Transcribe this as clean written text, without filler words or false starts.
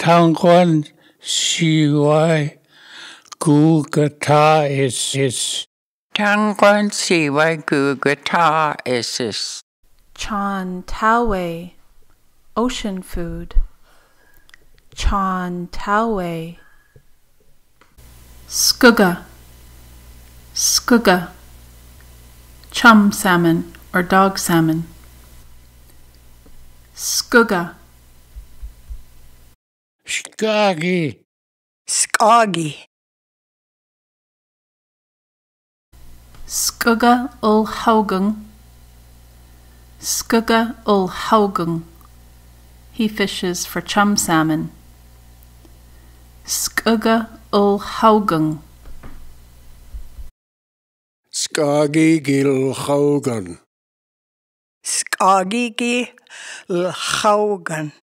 Tangwan siwai gugata is. Tangwan siwai gugata is. Chan Tawe, ocean food. Chan Tawe. Skugga, skugga. Chum salmon or dog salmon. Skugga. Skagi. Skagi. Skugga ul haugung. Skugga ul haugung. He fishes for chum salmon. Skugga ul haugung. Skagi gil hogan. Skagi gil hogan.